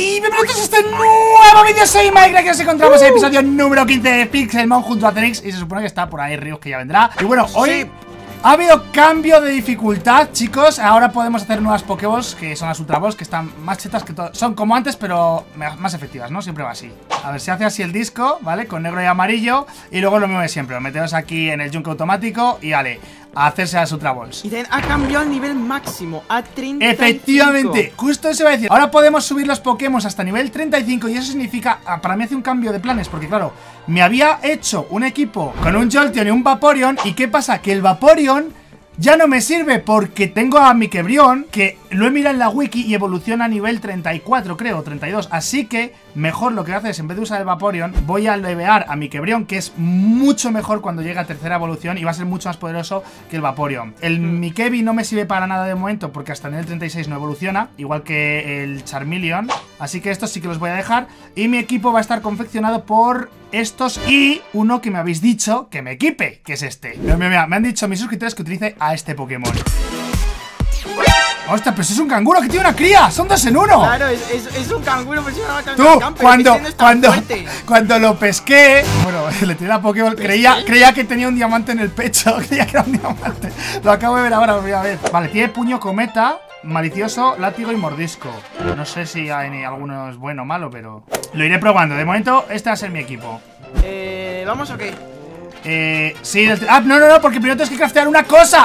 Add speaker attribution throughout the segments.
Speaker 1: Y bienvenidos a este nuevo vídeo. Soy Mike, aquí nos encontramos en el episodio número 15 de Pixelmon junto a Zenix. Y se supone que está por ahí Ryus, que ya vendrá. Y bueno, hoy ha habido cambio de dificultad, chicos. Ahora podemos hacer nuevas Pokéballs, que son las Ultra Balls, que están más chetas que todo. Son como antes, pero más efectivas, ¿no? Siempre va así. A ver, se hace así el disco, ¿vale? Con negro y amarillo. Y luego lo mismo de siempre. Lo metemos aquí en el yunque automático y vale, a hacerse las Ultra Balls.
Speaker 2: Y también ha cambiado el nivel máximo a 35.
Speaker 1: Efectivamente, justo eso iba a decir. Ahora podemos subir los Pokémon hasta nivel 35 y eso significa, para mí hace un cambio de planes, porque claro, me había hecho un equipo con un Jolteon y un Vaporeon. ¿Y qué pasa? Que el Vaporeon ya no me sirve porque tengo a mi Kebrion, que lo he mirado en la wiki y evoluciona a nivel 34, creo, 32. Así que mejor lo que hace es, en vez de usar el Vaporeon, voy a levear a mi Kebrion, que es mucho mejor cuando llega a tercera evolución y va a ser mucho más poderoso que el Vaporeon. El Mikebi no me sirve para nada de momento porque hasta nivel 36 no evoluciona, igual que el Charmeleon. Así que estos sí que los voy a dejar. Y mi equipo va a estar confeccionado por estos y uno que me habéis dicho que me equipe, que es este. Mira, mira, mira, me han dicho mis suscriptores que utilice a este Pokémon. ¡Hostia, pero eso es un canguro que tiene una cría! ¡Son dos en uno!
Speaker 2: Claro, es un canguro, pero si no va a
Speaker 1: Tú, cuando lo pesqué, bueno, le tiré la Pokéball, creía que tenía un diamante en el pecho. Creía que era un diamante. Lo acabo de ver ahora, lo voy a ver. Vale, tiene puño cometa, malicioso, látigo y mordisco. No sé si hay alguno es bueno o malo, pero lo iré probando. De momento, este va a ser mi equipo.
Speaker 2: ¿Vamos o qué?
Speaker 1: Sí, no, porque primero tienes que craftear una cosa.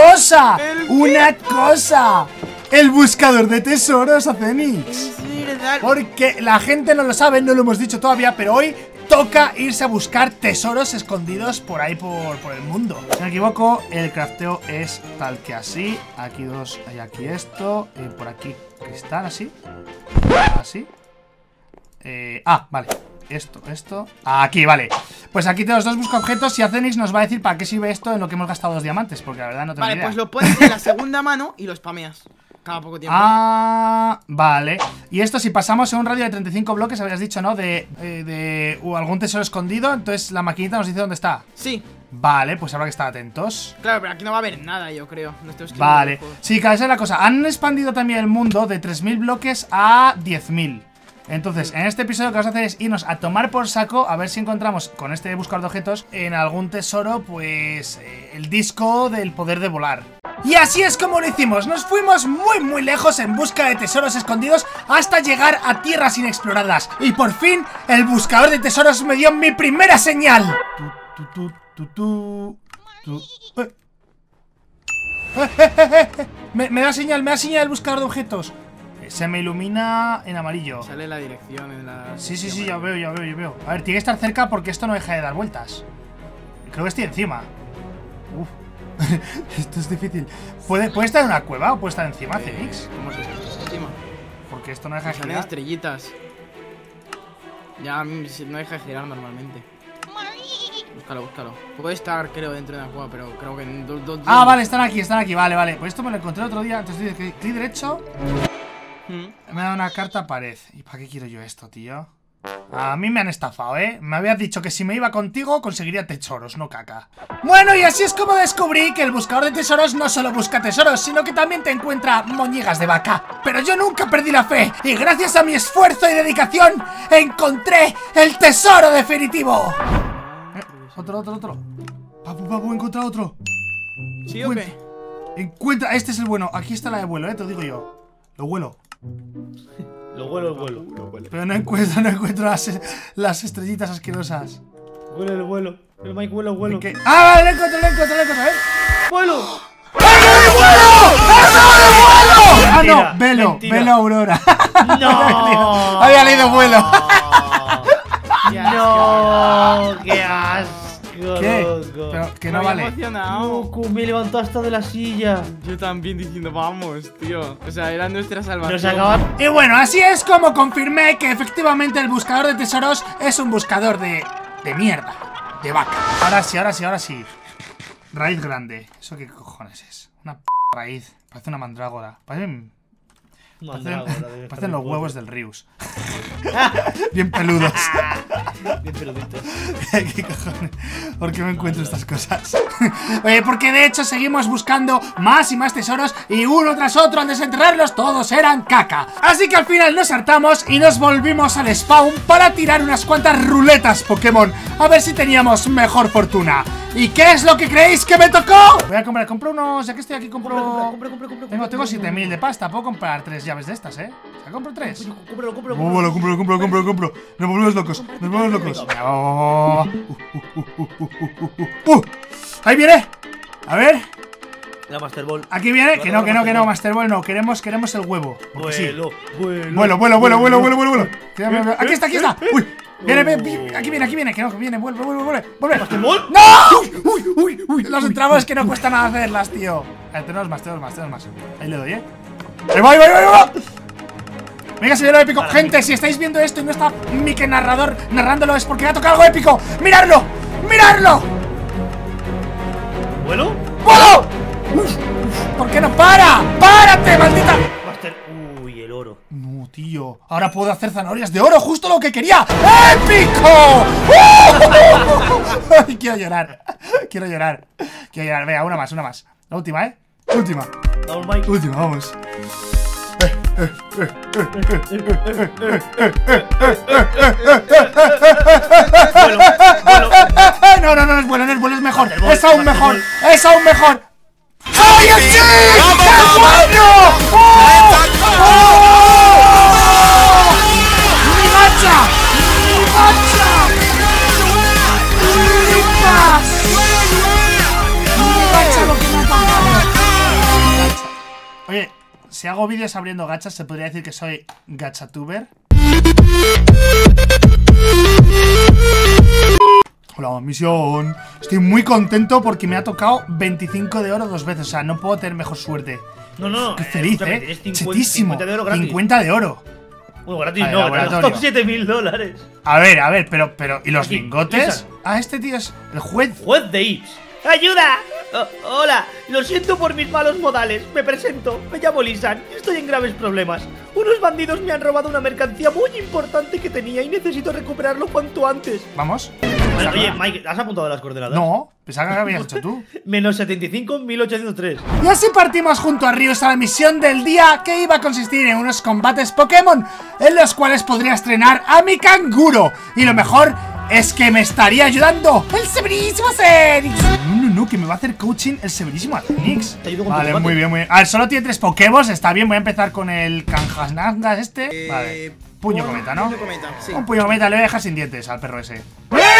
Speaker 1: El buscador de tesoros a Zenix. Porque la gente no lo sabe, no lo hemos dicho todavía, pero hoy toca irse a buscar tesoros escondidos por ahí, por el mundo. Si no me equivoco, el crafteo es tal que así. Aquí dos, hay aquí esto, por aquí cristal, así. Así. Vale. Esto. Aquí, vale. Pues aquí tenemos dos buscaobjetos y a Zenix nos va a decir para qué sirve esto en lo que hemos gastado 2 diamantes, porque la verdad no tengo idea.
Speaker 2: Vale, pues lo pones en la segunda mano y lo spameas cada poco tiempo.
Speaker 1: Vale. Y esto si pasamos en un radio de 35 bloques, habías dicho, ¿no? De algún tesoro escondido, entonces la maquinita nos dice dónde está.
Speaker 2: Sí.
Speaker 1: Vale, pues habrá que estar atentos.
Speaker 2: Claro, pero aquí no va a haber nada, yo creo.
Speaker 1: Vale. Sí, claro, esa es la cosa. Han expandido también el mundo de 3000 bloques a 10.000. Entonces, en este episodio lo que vamos a hacer es irnos a tomar por saco, a ver si encontramos con este buscador de objetos en algún tesoro, pues, el disco del poder de volar. Y así es como lo hicimos, nos fuimos muy lejos en busca de tesoros escondidos hasta llegar a tierras inexploradas. Y por fin, el buscador de tesoros me dio mi primera señal. Me da señal el buscador de objetos. Se me ilumina en amarillo.
Speaker 2: Sale la dirección en la...
Speaker 1: Sí, ya veo. A ver, tiene que estar cerca porque esto no deja de dar vueltas. Creo que estoy encima. Uf. Esto es difícil. ¿Puede estar en una cueva o puede estar encima, Zenix?
Speaker 2: ¿Cómo se está encima?
Speaker 1: Porque esto no deja de girar.
Speaker 2: Salen estrellitas. Ya no deja de girar normalmente. Búscalo. Puede estar, creo, dentro de una cueva, pero creo que en dos...
Speaker 1: Vale, están aquí. Vale. Pues esto me lo encontré otro día. Entonces clic derecho. Me ha dado una carta pared. ¿Y para qué quiero yo esto, tío? A mí me han estafado, ¿eh? Me habías dicho que si me iba contigo conseguiría tesoros, no caca. Bueno, y así es como descubrí que el buscador de tesoros no solo busca tesoros, sino que también te encuentra moñigas de vaca. Pero yo nunca perdí la fe, y gracias a mi esfuerzo y dedicación, encontré el tesoro definitivo. Otro. Papu, encontrado otro.
Speaker 2: ¿Sí o qué?
Speaker 1: Encuentra, este es el bueno. Aquí está la de vuelo, te lo digo yo. Lo huelo.
Speaker 3: Lo huelo.
Speaker 1: Pero no encuentro las estrellitas asquerosas.
Speaker 3: Huelo. Pero Mike, huelo.
Speaker 1: Vale, lo encuentro, ¿eh?
Speaker 3: ¡Vuelo!
Speaker 1: No, Velo Aurora.
Speaker 3: ¡No!
Speaker 1: Había leído vuelo.
Speaker 3: ¡No! ¡Qué asco!
Speaker 1: ¿Qué?
Speaker 3: Loco.
Speaker 1: Pero que no vale.
Speaker 3: Loco, me levantó hasta de la silla.
Speaker 2: Yo también diciendo, vamos, tío. O sea, era nuestra salvación.
Speaker 3: Nos acaban...
Speaker 1: Y bueno, así es como confirmé que efectivamente el buscador de tesoros es un buscador de mierda. De vaca. Ahora sí. Raíz grande. ¿Eso qué cojones es? Una raíz. Parece una mandrágora. Parecen los huevos del Rius. Bien peludos.
Speaker 3: Bien peluditos.
Speaker 1: ¿Qué cojones? ¿Por qué me encuentro estas cosas? Oye, porque de hecho seguimos buscando más y más tesoros y uno tras otro al desenterrarlos todos eran caca. Así que al final nos hartamos y nos volvimos al spawn para tirar unas cuantas ruletas Pokémon a ver si teníamos mejor fortuna. ¿Y qué es lo que creéis que me tocó? Voy a comprar unos, ya que estoy aquí compro... Tengo 7000 de pasta, puedo comprar 3 llaves de estas, ¿eh? O sea, compro 3. Compro. Nos volvemos locos, Oh. Ahí viene. A ver.
Speaker 3: La Master Ball.
Speaker 1: Aquí viene. Que no, Master Ball no. Queremos el huevo.
Speaker 3: Vuelo.
Speaker 1: Aquí está. Uy. Viene, aquí viene. Que no, que viene. Vuelve.
Speaker 3: ¿Master Ball?
Speaker 1: ¡No! Uy. Los entramos que no cuesta nada hacerlas, tío. Tenemos más. Ahí le doy, ¿eh? ¡Ahí va! Venga, se viene lo épico. Gente, si estáis viendo esto y no está Mike narrador narrándolo es porque me ha tocado algo épico. ¡Miradlo!
Speaker 3: ¿Vuelo?
Speaker 1: ¿Por qué no para? ¡Párate, maldita!
Speaker 3: Master. Uy, el oro.
Speaker 1: No, tío. Ahora puedo hacer zanahorias de oro, justo lo que quería. ¡Épico! Ay, quiero llorar. Venga, una más. La última, ¿eh? Última, vamos. No es bueno, es mejor. Es aún mejor. ¡Ay, sí! ¡Qué bueno! ¡Mi gacha! Lo que me ha pasado. Oye, si hago vídeos abriendo gachas, ¿se podría decir que soy gachatuber? Hola, misión. Estoy muy contento porque me ha tocado 25 de oro 2 veces. O sea, no puedo tener mejor suerte.
Speaker 3: No.
Speaker 1: Qué feliz, chetísimo.
Speaker 3: 50 de oro gratis.
Speaker 1: 50 de oro.
Speaker 3: Bueno, gratis
Speaker 1: Vale,
Speaker 3: no, te
Speaker 1: laboratorio.
Speaker 3: costó $7000.
Speaker 1: A ver, pero ¿y los
Speaker 3: Aquí,
Speaker 1: lingotes?
Speaker 3: esa.
Speaker 1: Ah, este tío es el juez.
Speaker 3: Juez de Ips. ¡Ayuda! Hola, lo siento por mis malos modales. Me presento, me llamo Lisan y estoy en graves problemas. Unos bandidos me han robado una mercancía muy importante que tenía y necesito recuperarlo cuanto antes.
Speaker 1: Vamos.
Speaker 3: Oye, Mike, ¿has apuntado las coordenadas?
Speaker 1: No, pensaba que lo habías hecho tú.
Speaker 3: Menos 75, 1803.
Speaker 1: Y así partimos junto a Rius a la misión del día, que iba a consistir en unos combates Pokémon en los cuales podría estrenar a mi canguro. Y lo mejor es que me estaría ayudando el severísimo Zenix. No, que me va a hacer coaching el severísimo Zenix. Vale, muy bien. A ver, solo tiene 3 Pokéballs, está bien. Voy a empezar con el Kangaskhan este. Vale, puño cometa, ¿no?
Speaker 2: Puño cometa, sí.
Speaker 1: Un puño cometa, le voy a dejar sin dientes al perro ese.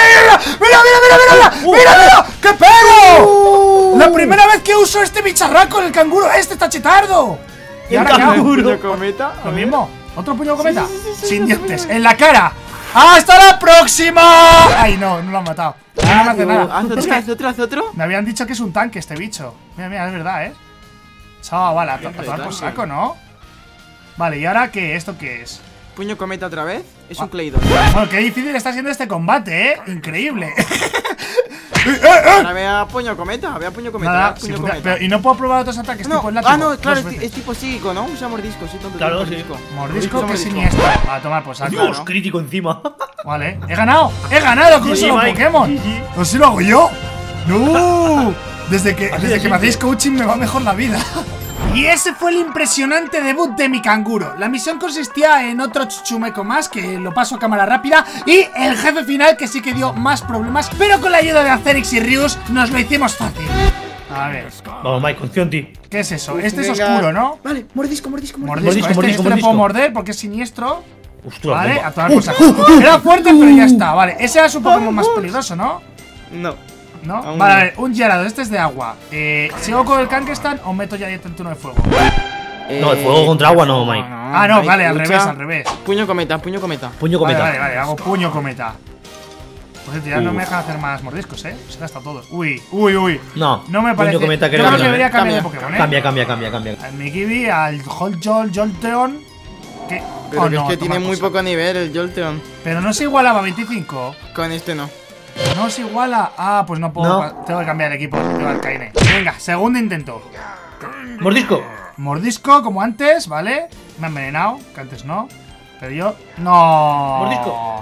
Speaker 1: ¡Mira! ¡Qué perro! La primera vez que uso este bicharraco, el canguro este está chetardo. ¿Y ahora qué hago?
Speaker 2: ¿Puño cometa?
Speaker 1: Lo mismo. ¿Otro puño cometa? Sin dientes, en la cara. ¡Hasta la próxima! Ay, no lo han matado. No me hace nada.
Speaker 2: Haz otro.
Speaker 1: Me habían dicho que es un tanque este bicho. Mira, es verdad, ¿eh? Chaval, a tomar por saco, ¿no? Vale, ¿y ahora qué? ¿Esto qué es?
Speaker 2: Puño cometa otra vez. Es un Claydol.
Speaker 1: Bueno, qué difícil está siendo este combate, ¿eh? Increíble.
Speaker 2: Ahora vea puño cometa.
Speaker 1: Nada,
Speaker 2: puño
Speaker 1: sí,
Speaker 2: cometa.
Speaker 1: pero, y no puedo probar otros ataques tipo el látigo.
Speaker 2: no, claro,
Speaker 1: dos veces.
Speaker 2: es tipo psíquico, ¿no? Usa mordisco, sí, tonto.
Speaker 3: Claro,
Speaker 2: mordisco.
Speaker 3: sí.
Speaker 1: Mordisco, que siniestro. A tomar por saco.
Speaker 3: Dios, crítico encima.
Speaker 1: Vale, he ganado con
Speaker 3: Sí,
Speaker 1: solo
Speaker 3: Mike,
Speaker 1: Pokémon.
Speaker 3: sí.
Speaker 1: ¿Así lo hago yo? ¡No! Desde que me hacéis coaching me va mejor la vida. Y ese fue el impresionante debut de mi canguro. La misión consistía en otro chuchumeco más, que lo paso a cámara rápida, y el jefe final, que sí que dio más problemas, pero con la ayuda de Acerix y Rius nos lo hicimos fácil. A ver,
Speaker 3: Vamos, Mike, confío en ti.
Speaker 1: ¿qué es eso? Este es
Speaker 2: Venga.
Speaker 1: oscuro, ¿no?
Speaker 2: Vale, mordisco.
Speaker 1: Este no
Speaker 3: Mordisco.
Speaker 1: puedo morder porque es siniestro.
Speaker 3: Ostras,
Speaker 1: Vale,
Speaker 3: bomba.
Speaker 1: a tomar por saco. Era fuerte, pero ya está. Vale, ese era su Pokémon más peligroso, ¿no?
Speaker 2: No.
Speaker 1: ¿No?
Speaker 2: Aún
Speaker 1: Vale,
Speaker 2: no.
Speaker 1: a ver, un Gyarados, este es de agua. ¿Sigo con el Kangaskhan o meto ya directamente uno de fuego?
Speaker 3: No, el fuego contra agua no, Mike.
Speaker 1: No, vale, al revés.
Speaker 2: Puño cometa.
Speaker 3: Puño
Speaker 1: Vale,
Speaker 3: cometa.
Speaker 1: vale, hago puño cometa. Por cierto, ya no me dejan hacer más mordiscos, ¿eh? Se gasta todos. Uy.
Speaker 3: No,
Speaker 1: No me parece.
Speaker 3: puño cometa
Speaker 1: Yo
Speaker 3: creo
Speaker 1: creo
Speaker 3: que
Speaker 1: que
Speaker 3: no,
Speaker 1: debería
Speaker 3: ¿eh?
Speaker 1: cambiar de
Speaker 2: Cambia.
Speaker 1: Pokémon, ¿eh?
Speaker 3: Cambia.
Speaker 1: Al Mikibi, al Jolteon. Que.
Speaker 2: Pero
Speaker 1: oh,
Speaker 2: que
Speaker 1: no,
Speaker 2: es que
Speaker 1: toma
Speaker 2: tiene
Speaker 1: por
Speaker 2: muy
Speaker 1: saco.
Speaker 2: poco nivel el Jolteon.
Speaker 1: Pero no se igualaba a 25.
Speaker 2: Con este no.
Speaker 1: No se iguala. Ah, pues no puedo.
Speaker 3: No.
Speaker 1: Tengo que cambiar de equipo. Tengo Arcaine. Venga, segundo intento.
Speaker 3: Mordisco.
Speaker 1: Mordisco, como antes, ¿vale? Me ha envenenado, que antes no. Pero yo... ¡No!
Speaker 3: Mordisco.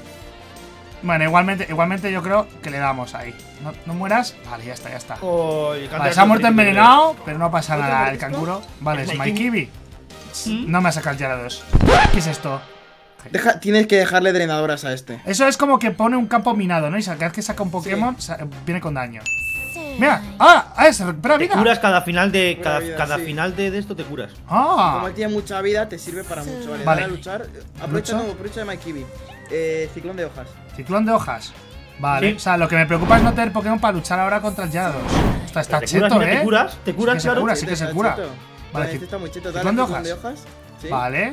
Speaker 1: Bueno, igualmente yo creo que le damos ahí. ¿No mueras? Vale, ya está.
Speaker 3: Oh,
Speaker 1: Vale, se ha muerto envenenado, pero no pasa nada el canguro. Vale, es My Kiwi. No me ha sacado el Gyarados. ¿Qué es esto?
Speaker 4: Tienes que dejarle drenadoras a este.
Speaker 1: Eso es como que pone un campo minado, ¿no? Y cada vez que saca un Pokémon, viene con daño. Mira, se recupera
Speaker 3: Te
Speaker 1: vida.
Speaker 3: curas cada final de. Cada
Speaker 4: sí.
Speaker 3: final de esto te curas.
Speaker 4: Como él tiene mucha vida, te sirve para mucho. Vale,
Speaker 1: Vale.
Speaker 4: dale a luchar. Aprovecha de My Kiwi. Ciclón de hojas.
Speaker 1: Ciclón de hojas. Vale,
Speaker 3: Sí.
Speaker 1: o sea, lo que me preocupa es no tener Pokémon para luchar ahora contra el Gyarados. Está
Speaker 3: Te
Speaker 1: cheto,
Speaker 3: curas, mira,
Speaker 1: ¿eh?
Speaker 3: te curas,
Speaker 1: Sí que se
Speaker 3: claro.
Speaker 1: cura, sí que se cura.
Speaker 4: Cheto.
Speaker 1: Vale,
Speaker 4: Vale, este está muy cheto. Dale
Speaker 1: ¿ciclón de
Speaker 4: ciclón de
Speaker 1: hojas?
Speaker 4: hojas. Sí.
Speaker 1: Vale.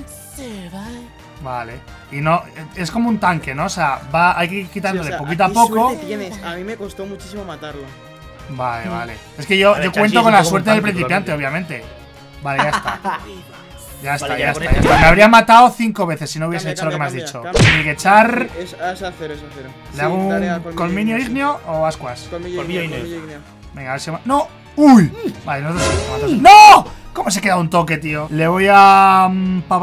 Speaker 1: Vale. Y no, es como un tanque, ¿no? O sea, hay que ir
Speaker 4: Sí,
Speaker 1: quitándole
Speaker 4: o sea,
Speaker 1: poquito a
Speaker 4: aquí
Speaker 1: poco.
Speaker 4: suerte tienes. A mí me costó muchísimo matarlo.
Speaker 1: Vale. Es que yo
Speaker 3: A ver,
Speaker 1: cuento
Speaker 3: Chansey
Speaker 1: con
Speaker 3: es
Speaker 1: la
Speaker 3: un poco
Speaker 1: suerte
Speaker 3: un
Speaker 1: del
Speaker 3: tanque,
Speaker 1: principiante, obviamente. Vale, ya está. Ya está.
Speaker 3: Vale, ya con esto.
Speaker 1: Me habría matado 5 veces si no hubiese
Speaker 4: Cambia,
Speaker 1: hecho lo que me has
Speaker 4: cambia,
Speaker 1: dicho.
Speaker 4: cambia.
Speaker 1: Miguechar.
Speaker 4: Es a cero.
Speaker 1: ¿Le hago
Speaker 4: dale a
Speaker 1: un colminio ignio o ascuas?
Speaker 4: Colmillo
Speaker 3: Colmillo
Speaker 4: igneo.
Speaker 3: igneo.
Speaker 1: Venga, a ver si... ¡No! ¡Uy! Vale, nosotros sí. ¡No! ¿Cómo se queda un toque, tío? Le voy a... a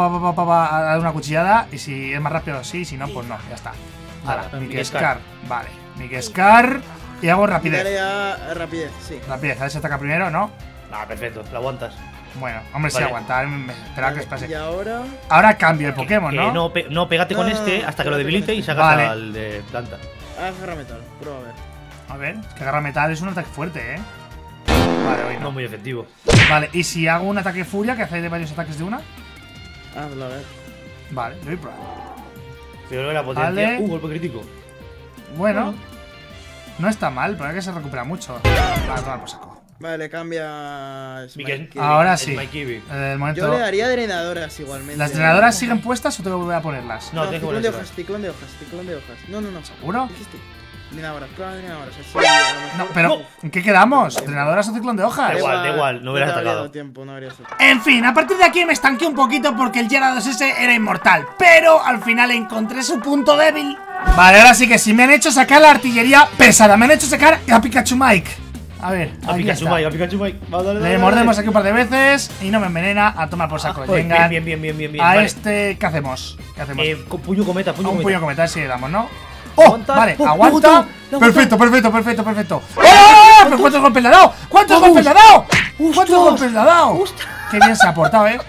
Speaker 1: dar una cuchillada. Y si es más rápido, sí. Si no, pues no. Ya está. Ahora, Miguescar. Vale. Miguescar. Y hago rapidez.
Speaker 4: Dale a rapidez, sí.
Speaker 1: Rapidez. A ver si ataca primero, ¿no?
Speaker 3: Ah, perfecto, lo aguantas.
Speaker 1: Bueno, hombre, sí,
Speaker 3: Vale.
Speaker 1: aguantar. Esperar que
Speaker 4: Vale,
Speaker 1: pase.
Speaker 4: y ahora...
Speaker 1: Ahora cambio el Pokémon,
Speaker 3: Que
Speaker 1: ¿no?
Speaker 3: no, pégate con
Speaker 4: No,
Speaker 3: este hasta que lo
Speaker 4: pégate
Speaker 3: debilite
Speaker 4: con
Speaker 3: y
Speaker 4: este.
Speaker 3: sacas
Speaker 1: Vale.
Speaker 3: al de planta.
Speaker 4: Agarra metal, prueba a ver.
Speaker 1: A ver, es que agarra metal es un ataque fuerte, ¿eh? Vale, hoy
Speaker 3: No
Speaker 1: no.
Speaker 3: muy efectivo.
Speaker 1: Vale, y si hago un ataque furia, que hace de varios ataques de una.
Speaker 4: Hazlo a ver.
Speaker 1: Vale, lo voy a probar.
Speaker 3: Pero la potencia.
Speaker 1: Vale.
Speaker 3: Golpe crítico.
Speaker 1: Bueno, no está mal, pero es que se recupera mucho. Vale, tomar por saco.
Speaker 4: Vale, cambia...
Speaker 3: Miguel,
Speaker 1: Ahora
Speaker 3: es
Speaker 1: sí.
Speaker 3: My Kiwi.
Speaker 1: El
Speaker 4: Yo
Speaker 1: momento.
Speaker 4: le daría drenadoras igualmente.
Speaker 1: ¿Las drenadoras siguen puestas o tengo que volver a ponerlas?
Speaker 3: No, tienes que
Speaker 4: ciclón de
Speaker 3: ponerlas.
Speaker 4: hojas, ciclón de hojas, ciclón de hojas. No.
Speaker 1: ¿Seguro?
Speaker 4: Dijiste. Drenadoras, claro, drenadoras. Así, a lo mejor-
Speaker 1: No, pero ¿en qué quedamos? ¿Drenadoras o ciclón de hojas?
Speaker 3: Da igual, no hubieras
Speaker 4: te habría
Speaker 3: atacado.
Speaker 4: dado tiempo, no habrías atacado.
Speaker 1: En fin, a partir de aquí me estanqué un poquito porque el Gyarados ese era inmortal. Pero al final encontré su punto débil. Vale, ahora sí que sí, me han hecho sacar la artillería pesada. Me han hecho sacar a Pikachu Mike. A ver,
Speaker 3: A
Speaker 1: aquí
Speaker 3: Pikachu
Speaker 1: está.
Speaker 3: Mike, a Pikachu Mike. Vale, dale,
Speaker 1: Le
Speaker 3: dale,
Speaker 1: mordemos
Speaker 3: dale.
Speaker 1: aquí un par de veces y no me envenena. A tomar por saco.
Speaker 3: Joder,
Speaker 1: Venga,
Speaker 3: bien.
Speaker 1: a
Speaker 3: Vale.
Speaker 1: este, ¿qué hacemos? ¿Qué hacemos?
Speaker 3: Con puño cometa,
Speaker 1: A
Speaker 3: puño
Speaker 1: un
Speaker 3: cometa.
Speaker 1: puño cometa, si le damos, ¿no? ¡Oh!
Speaker 3: Aguanta.
Speaker 1: Vale,
Speaker 3: Oh,
Speaker 1: aguanta.
Speaker 3: le ha aguantado.
Speaker 1: Perfecto. ¡Oh! ¿Pero cuántos golpes le ha dado? ¿Cuántos golpes le ha dado? ¿Cuántos golpes le ha dado? Qué bien se ha portado, ¿eh?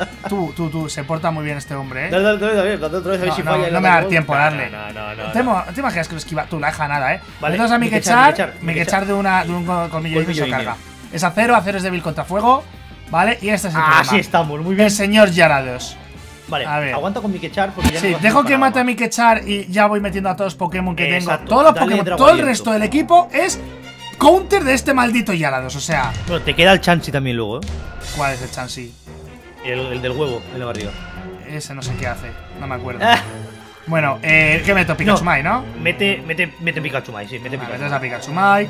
Speaker 1: Tú, se porta muy bien este hombre, ¿eh?
Speaker 3: Dale otra vez a ver si
Speaker 1: No,
Speaker 3: falla.
Speaker 1: no me va a dar tiempo a darle.
Speaker 3: No.
Speaker 1: ¿Te imaginas que lo esquiva? Tú, la deja nada, ¿eh?
Speaker 3: Vale,
Speaker 1: Entonces a
Speaker 3: Miguechar,
Speaker 1: Miguechar de un colmillo y se
Speaker 3: Colmillo
Speaker 1: carga. Es acero es débil contra fuego. ¿Vale? Y este es el
Speaker 3: Ah,
Speaker 1: problema.
Speaker 3: sí estamos, muy bien.
Speaker 1: El señor Gyarados.
Speaker 3: Vale,
Speaker 1: a ver.
Speaker 3: aguanta con Miguechar porque ya
Speaker 1: Sí,
Speaker 3: no
Speaker 1: dejo que
Speaker 3: para
Speaker 1: mate a
Speaker 3: nada.
Speaker 1: Miguechar y ya voy metiendo a todos los Pokémon que tengo.
Speaker 3: Exacto,
Speaker 1: Todos los
Speaker 3: dale
Speaker 1: Pokémon,
Speaker 3: Dragon
Speaker 1: todo el
Speaker 3: Aliento.
Speaker 1: resto del equipo es counter de este maldito Gyarados. O sea,
Speaker 3: Bueno, te queda el Chansey también luego, ¿eh?
Speaker 1: ¿cuál es el Chansey?
Speaker 3: El del huevo en la barriga.
Speaker 1: Ese no sé qué hace, no me acuerdo.
Speaker 3: Ah.
Speaker 1: Bueno, ¿qué meto? Pikachu Mike, ¿no?
Speaker 3: Mete Pikachu Mike, sí, mete
Speaker 1: Vale,
Speaker 3: Pikachu
Speaker 1: metes a
Speaker 3: Mike.
Speaker 1: Pikachu Mike.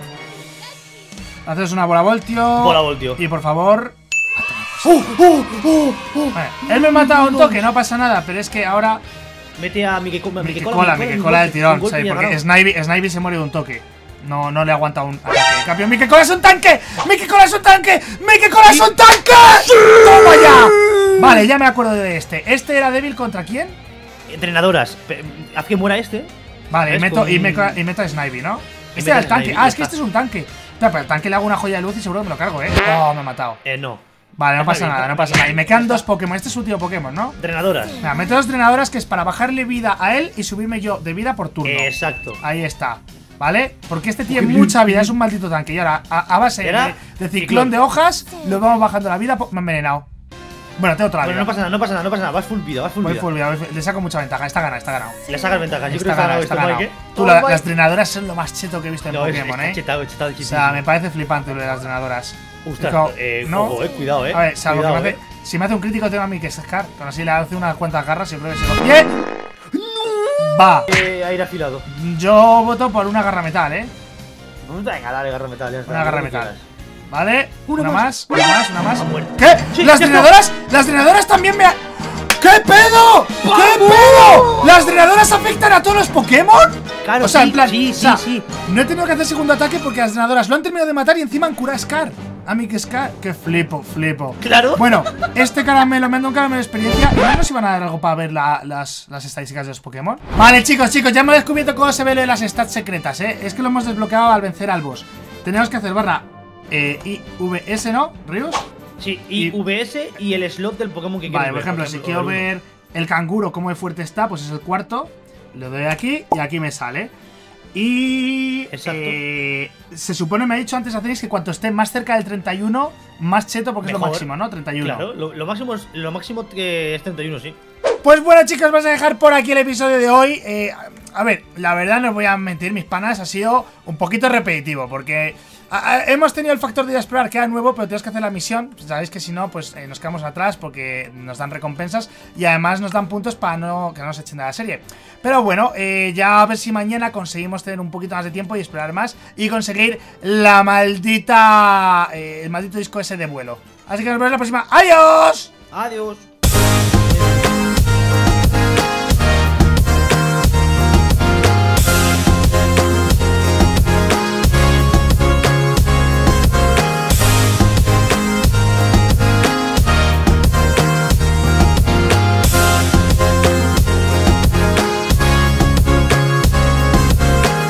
Speaker 1: Haces una bola voltio.
Speaker 3: Bola voltio.
Speaker 1: Y por favor. Vale, él me mata a un toque, no pasa nada, pero es que ahora.
Speaker 3: Mete a Miguecola
Speaker 1: Miguecola del tirón,
Speaker 3: un golpe
Speaker 1: ¿sabes?
Speaker 3: y ha
Speaker 1: Porque
Speaker 3: ganado.
Speaker 1: Snivy se muere de un toque. No le aguanta un ataque. En cambio, ¡Miguecola es un tanque! ¡Miguecola es un tanque! ¡Miguecola es un tanque! ¡Toma ya! Vale, ya me acuerdo de este. ¿Este era débil contra quién?
Speaker 3: Entrenadoras. Haz que muera este.
Speaker 1: Vale,
Speaker 3: ¿Sabes?
Speaker 1: meto a Snivy, ¿no?
Speaker 3: Y
Speaker 1: Este era el
Speaker 3: metes a
Speaker 1: tanque.
Speaker 3: Snivy,
Speaker 1: Ah,
Speaker 3: ya
Speaker 1: es que
Speaker 3: está.
Speaker 1: este es un tanque. Espera, pero el tanque le hago una joya de luz y seguro que me lo cargo, ¿eh? Oh, me ha matado.
Speaker 3: No.
Speaker 1: Vale, no
Speaker 3: Está
Speaker 1: pasa
Speaker 3: bien,
Speaker 1: nada,
Speaker 3: está
Speaker 1: no pasa
Speaker 3: bien.
Speaker 1: nada. Y me quedan dos Pokémon. Este es su último Pokémon, ¿no?
Speaker 3: Drenadoras.
Speaker 1: Mira, meto dos drenadoras que es para bajarle vida a él y subirme yo de vida por turno.
Speaker 3: Exacto.
Speaker 1: Ahí está. ¿Vale? Porque este tiene mucha vida, es un maldito tanque. Y ahora, a base
Speaker 3: Era
Speaker 1: de ciclón de hojas, lo vamos bajando la vida. Me ha envenenado. Bueno, tengo otra
Speaker 3: Bueno,
Speaker 1: vida.
Speaker 3: no pasa nada. Vas full vida,
Speaker 1: Voy full vida, le saco mucha ventaja. Está ganado.
Speaker 3: Le sacas ventaja. Yo creo
Speaker 1: Está
Speaker 3: que está
Speaker 1: ganado,
Speaker 3: ganado
Speaker 1: está
Speaker 3: esto,
Speaker 1: ganado.
Speaker 3: Mike.
Speaker 1: Tú, las drenadoras son lo más cheto que he visto en
Speaker 3: No,
Speaker 1: Pokémon,
Speaker 3: está chetado,
Speaker 1: O sea, me parece flipante lo de las drenadoras.
Speaker 3: Ostras,
Speaker 1: Como-
Speaker 3: ¿no? Cuidado,
Speaker 1: A ver, salvo
Speaker 3: Cuidado,
Speaker 1: que si me hace un crítico tengo a mí que sacar. Pero así le hace unas cuantas garras y creo que se lo... ¡Bien! Va.
Speaker 3: Aire afilado.
Speaker 1: Yo voto por una garra metal, ¿eh?
Speaker 3: Venga, dale, garra metal. Ya está.
Speaker 1: Una garra
Speaker 3: Lo que
Speaker 1: metal.
Speaker 3: quieras.
Speaker 1: ¿Vale?
Speaker 3: Una
Speaker 1: Una
Speaker 3: más.
Speaker 1: más. Una más.
Speaker 3: muerto.
Speaker 1: ¿Qué?
Speaker 3: Sí,
Speaker 1: ¿Las
Speaker 3: ya
Speaker 1: drenadoras? ¡Las drenadoras también me ha... ¿Qué pedo? ¿Qué pedo? ¿Las drenadoras afectan a todos los Pokémon?
Speaker 3: Claro,
Speaker 1: o sea,
Speaker 3: sí,
Speaker 1: en plan,
Speaker 3: sí,
Speaker 1: o sea,
Speaker 3: sí.
Speaker 1: no he tenido que hacer segundo ataque porque las drenadoras lo han terminado de matar y encima han curado a Scar. Amixcar, que flipo.
Speaker 3: Claro.
Speaker 1: Bueno, este caramelo me da un caramelo de experiencia. Y no nos iban a dar algo para ver las estadísticas de los Pokémon. Vale, chicos, ya hemos descubierto cómo se ve lo de las stats secretas, Es que lo hemos desbloqueado al vencer al boss. Tenemos que hacer barra IVS, ¿no, Rius?
Speaker 3: Sí, IVS y el slot del Pokémon que quieres
Speaker 1: Vale, por ejemplo, si quiero ver el canguro cómo de fuerte está, pues es el cuarto. Le doy aquí y aquí me sale. Y se supone, me ha dicho antes Acenix, que cuanto esté más cerca del 31, más cheto, porque
Speaker 3: mejor.
Speaker 1: Es lo máximo, ¿no? 31.
Speaker 3: Claro, lo máximo que es 31, sí.
Speaker 1: Pues bueno, chicos, vamos a dejar por aquí el episodio de hoy. A ver, la verdad no os voy a mentir, mis panas, ha sido un poquito repetitivo, porque hemos tenido el factor de ir a explorar, que era nuevo, pero tienes que hacer la misión. Sabéis que si no, pues nos quedamos atrás, porque nos dan recompensas y además nos dan puntos para que no nos echen de la serie. Pero bueno, ya a ver si mañana conseguimos tener un poquito más de tiempo y explorar más y conseguir la maldita el maldito disco ese de vuelo. Así que nos vemos la próxima. ¡Adiós!
Speaker 3: Adiós.